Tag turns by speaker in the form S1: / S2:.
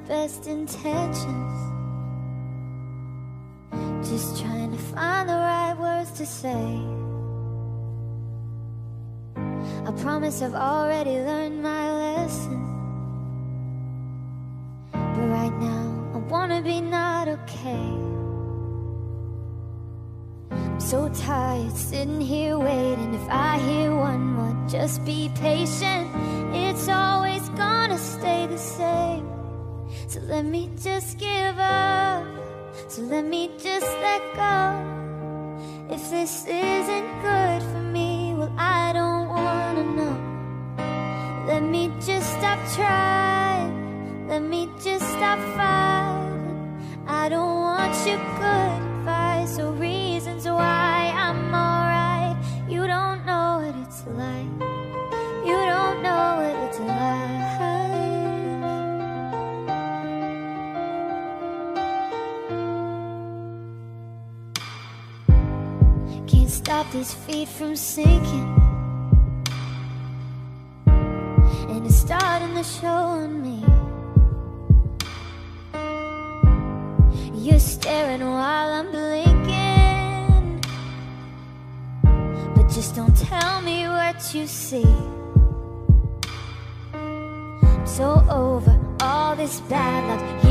S1: best intentions, just trying to find the right words to say. I promise I've already learned my lesson, but right now I wanna be not okay. I'm so tired sitting here waiting. If I hear one more, just be patient. It's always gonna stay the same. So let me just give up, so let me just let go. If this isn't good for me, well, I don't wanna know. Let me just stop trying, let me just stop fighting. I don't want your good advice or reasons why I'm alright. You don't know what it's like, you don't know what it's like. Can't stop these feet from sinking, and it's starting to show on me. You're staring while I'm blinking, but just don't tell me what you see. I'm so over all this bad luck.